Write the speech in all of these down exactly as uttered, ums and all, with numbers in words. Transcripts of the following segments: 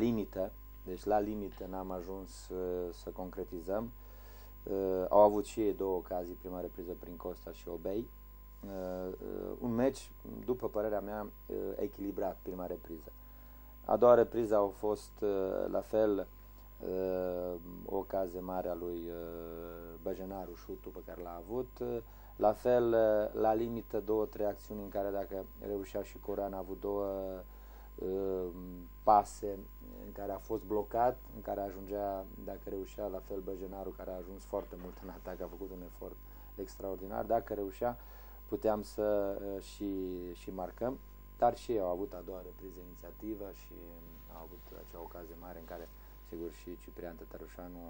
limită, deci la limită n-am ajuns uh, să concretizăm. Uh, au avut și ei două ocazii, prima repriză prin Costa și Obey. Uh, uh, un meci, după părerea mea, uh, echilibrat, prima repriză. A doua repriză au fost uh, la fel uh, o ocazie mare a lui uh, Băjenaru, șutul pe care l-a avut. Uh, la fel, uh, la limită, două, trei acțiuni în care dacă reușea și Corean a avut două uh, pase în care a fost blocat, în care ajungea, dacă reușea, la fel Băjenaru, care a ajuns foarte mult în atac, a făcut un efort extraordinar. Dacă reușea, puteam să uh, și, și marcăm. Dar și ei au avut a doua repriză inițiativă și au avut acea ocazie mare în care, sigur, și Ciprian Tătărușanu,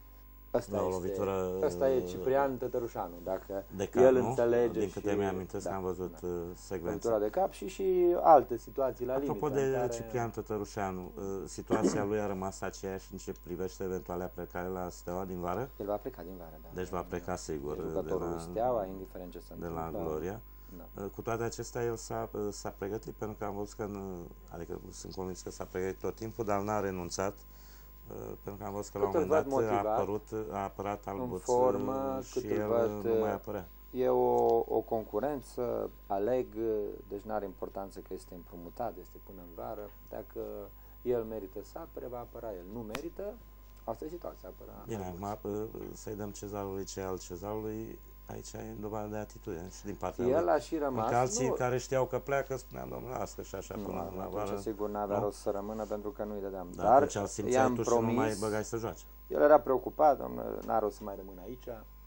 ăsta, da, este, lovitură, ăsta e Ciprian Tătărușanu, dacă de cap, el nu? înțelege. Din câte și, mi-amintesc, da, am văzut da, secvența. lovitura de cap și și alte situații la limită. Apropo de care... Ciprian Tătărușanu, situația lui a rămas aceeași în ce privește eventualea plecare la Steaua din vară? El va pleca din vară, da. Deci va pleca, sigur, de jucătorul de Steaua, indiferent ce se de întâmplă. la Gloria. Da. Cu toate acestea, el s-a pregătit, pentru că am văzut că, adică sunt convins că s-a pregătit tot timpul, dar n-a renunțat, pentru că am văzut că la un moment dat motivat, a, apărut, a apărat Albuț formă, și el văd, nu mai apărea. E o, o concurență, aleg, deci nu are importanță că este împrumutat, este până în vară. Dacă el merită să apere, va apăra el. Nu merită, asta e situația. Bine, acum să-i dăm cezarului ce al cezarului. Aici e dovadă de atitudine și din partea el lui. A și rămas, că alții nu, care știau că pleacă spuneam, domnule, asta și așa până la vară. Sigur n-avea rost să rămână pentru că nu-i dădeam. Dar, Dar atunci simțeai tu și nu mai băgai să joace. El era preocupat, domnule, n-are rost să mai rămân aici.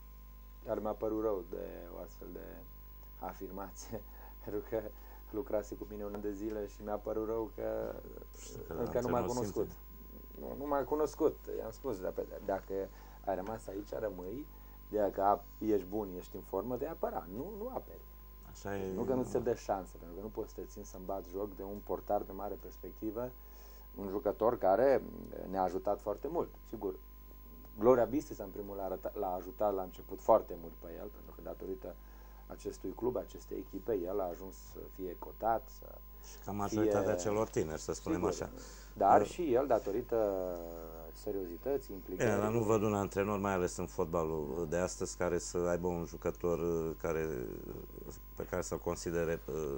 Iar mi-a părut rău de o astfel de afirmație, pentru că lucrase cu mine un an de zile și mi-a părut rău că, că încă nu m-a cunoscut. Nu, nu m-a cunoscut. I-am spus, dacă ai rămas aici, rămâi. Dacă ești bun, ești în formă, de a apăra. Nu, nu aperi. Așa e, nu că nu ți se dă șansă, pentru că nu poți să te țin să-mi bați joc de un portar de mare perspectivă, un jucător care ne-a ajutat foarte mult. Sigur, Gloria Bistrița, în primul rând, l-a ajutat la început foarte mult pe el, pentru că datorită acestui club, acestei echipe, el a ajuns să fie cotat, să și ca majoritatea fie... celor tineri, să spunem sigur, așa. Dar și el, datorită seriozității, implicării. Bine, dar nu văd un antrenor, mai ales în fotbalul de astăzi, care să aibă un jucător care, pe care să-l considere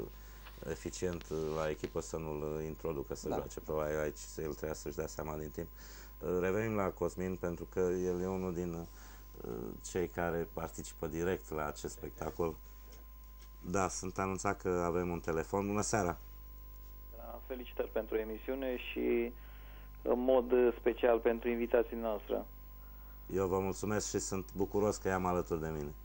eficient la echipă, să nu-l introducă să da. joace. Probabil aici el trebuie să-și dea seama din timp. Revenim la Cosmin, pentru că el e unul din cei care participă direct la acest spectacol. Da, sunt anunțat că avem un telefon. Bună seara! Felicitări pentru emisiune și în mod special pentru invitații noastre. Eu vă mulțumesc și sunt bucuros că i-am alături de mine.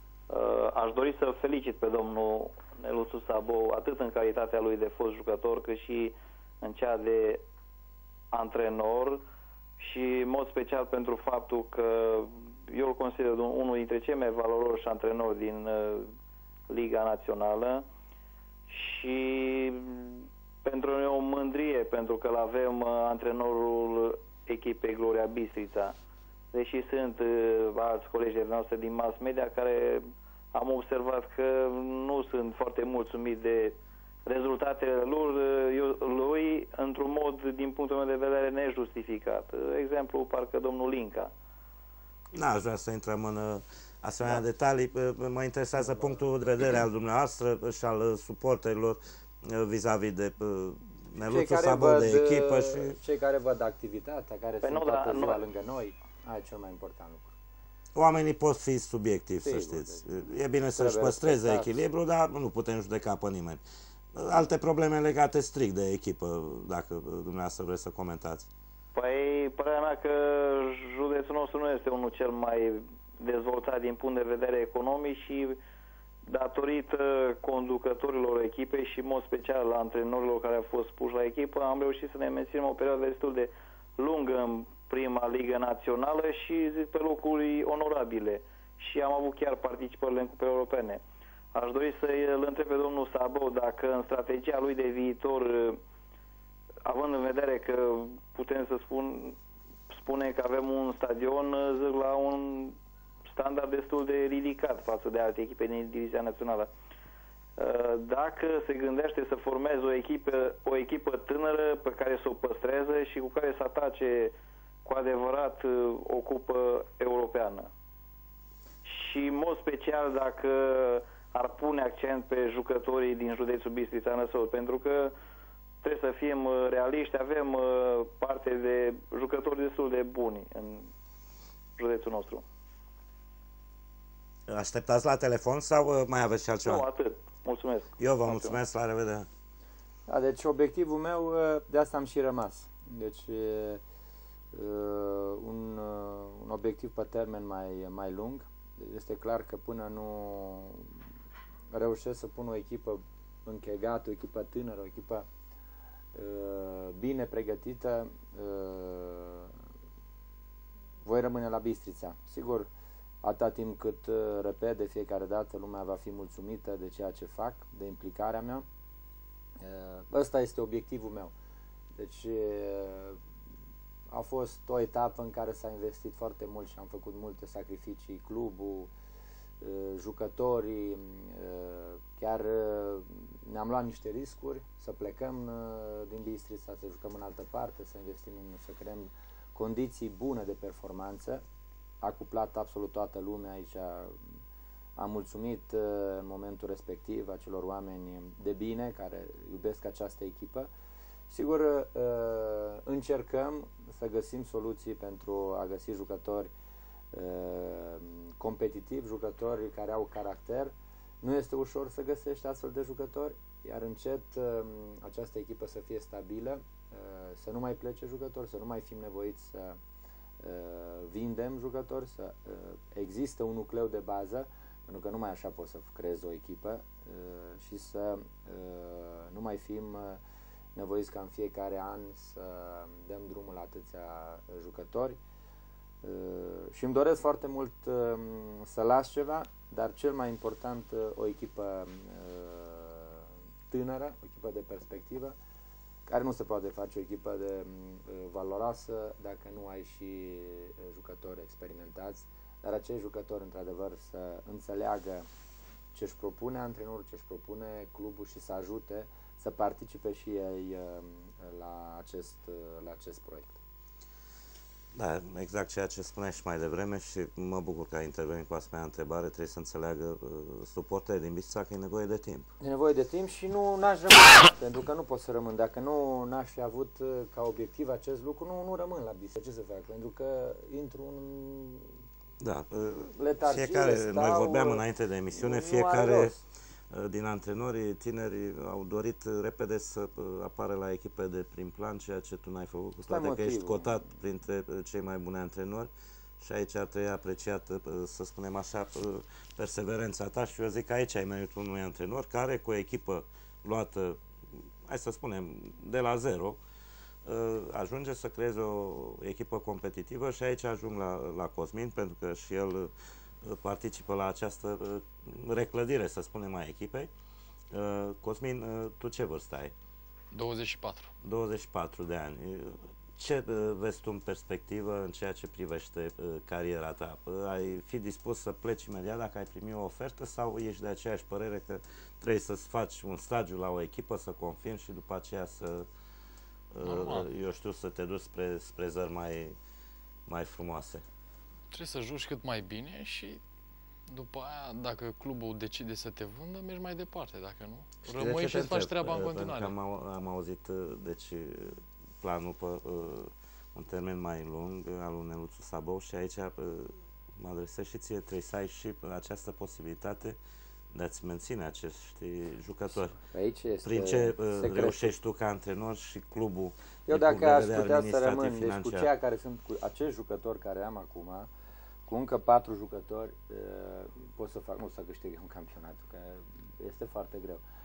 Aș dori să felicit pe domnul Neluțu Sabo, atât în calitatea lui de fost jucător, cât și în cea de antrenor și în mod special pentru faptul că eu îl consider unul dintre cei mai valoroși antrenori din Liga Națională și pentru noi o mândrie, pentru că l-avem antrenorul echipei Gloria Bistrița. Deși sunt uh, alți colegi de noastre din mass media care am observat că nu sunt foarte mulțumiți de rezultatele lor, uh, lui, într-un mod, din punctul meu de vedere, nejustificat. Uh, exemplu, parcă domnul Linca. N-aș vrea să intrăm în uh, asemenea da. detalii. Mă interesează punctul de vedere al dumneavoastră și al suporterilor vis-a-vis -vis de uh, Neluțu Sabo, de echipă și... Cei care văd activitatea, care păi sunt nu, toată da, ziua nu. lângă noi, aia e cel mai important lucru. Oamenii pot fi subiectivi, să știți. E bine să-și păstreze echilibru, dar nu putem judeca pe nimeni. Alte probleme legate strict de echipă, dacă dumneavoastră vreți să comentați. Păi, părerea mea că județul nostru nu este unul cel mai dezvoltat din punct de vedere economic și datorită conducătorilor echipei și, în mod special, la antrenorilor care au fost puși la echipă, am reușit să ne menținem o perioadă destul de lungă în prima ligă națională și, zic, pe locuri onorabile. Și am avut chiar participările în cupe europene. Aș dori să-l întreb pe domnul Sabo dacă în strategia lui de viitor, având în vedere că putem să spun, spune că avem un stadion, zic, la un standard destul de ridicat față de alte echipe din divizia națională. dacă se gândește să formeze o echipă, o echipă tânără pe care să o păstreze și cu care să atace cu adevărat o cupă europeană. Și în mod special dacă ar pune accent pe jucătorii din județul Bistrița-Năsăud, pentru că trebuie să fim realiști, avem parte de jucători destul de buni în județul nostru. Așteptați la telefon sau mai aveți și altceva? Nu, atât. Mulțumesc. Eu vă mulțumesc, la revedere. Da, deci obiectivul meu, de asta am și rămas. Deci un, un obiectiv pe termen mai, mai lung. Este clar că până nu reușesc să pun o echipă închegată, o echipă tânără, o echipă bine pregătită, voi rămâne la Bistrița. Sigur, atâta timp cât repet de fiecare dată, lumea va fi mulțumită de ceea ce fac, de implicarea mea. Ăsta este obiectivul meu. Deci a fost o etapă în care s-a investit foarte mult și am făcut multe sacrificii, clubul, jucătorii, chiar ne-am luat niște riscuri să plecăm din Bistrița, să jucăm în altă parte, să investim, în, să creăm condiții bune de performanță. A cuplat absolut toată lumea aici. Am mulțumit în momentul respectiv acelor oameni de bine care iubesc această echipă. Sigur, încercăm să găsim soluții pentru a găsi jucători competitivi, jucători care au caracter. Nu este ușor să găsești astfel de jucători, iar încet această echipă să fie stabilă, să nu mai plece jucători, să nu mai fim nevoiți să vindem jucători, să există un nucleu de bază, pentru că numai așa poți să creezi o echipă și să nu mai fim nevoiți ca în fiecare an să dăm drumul la atâția jucători. Și îmi doresc foarte mult să las ceva, dar cel mai important, o echipă tânără, o echipă de perspectivă, care nu se poate face o echipă de valoroasă dacă nu ai și jucători experimentați, dar acei jucători, într-adevăr, să înțeleagă ce își propune antrenorul, ce își propune clubul și să ajute să participe și ei la acest, la acest proiect. Da, exact ceea ce spuneai și mai devreme și mă bucur că ai intervenit cu asemenea întrebare. Trebuie să înțeleagă uh, suporterii din Bistrița că e nevoie de timp. E nevoie de timp și nu n-aș rămâne, pentru că nu pot să rămân. Dacă nu n-aș fi avut uh, ca obiectiv acest lucru, nu, nu rămân la Bistrița. Ce să fac? Pentru că intru în da, uh, letargie, fiecare, stau, noi vorbeam înainte de emisiune, fiecare din antrenorii tineri au dorit repede să apară la echipe de prim plan, ceea ce tu n-ai făcut, cu toate că ești cotat printre cei mai buni antrenori și aici ar trebui apreciată, să spunem așa, perseverența ta și eu zic că aici ai meritul unui antrenor care cu o echipă luată, hai să spunem, de la zero, ajunge să creeze o echipă competitivă și aici ajung la, la Cosmin, pentru că și el participă la această reclădire, să spunem, a echipei. Cosmin, tu ce vârstă ai? douăzeci și patru. douăzeci și patru de ani. Ce vezi tu în perspectivă în ceea ce privește cariera ta? Ai fi dispus să pleci imediat dacă ai primi o ofertă sau ești de aceeași părere că trebuie să-ți faci un stagiu la o echipă, să confirmi și după aceea să, Normal. eu știu, să te duci spre, spre zări mai, mai frumoase? Trebuie să joci cât mai bine și după aia, dacă clubul decide să te vândă, mergi mai departe. Dacă nu, rămâi și îți faci treaba în continuare. Am, am auzit, deci, planul pe uh, un termen mai lung al lui Neluțu Sabou și aici uh, mă adresez și ție, trebuie să ai și această posibilitate de a-ți menține acești jucători. Aici este Prin ce uh, reușești tu ca antrenor și clubul? Eu dacă aș putea să rămân, deci cu ceea care sunt, cu acești jucători care am acum, cu încă patru jucători, pot să fac, nu să câștig un campionat, că este foarte greu.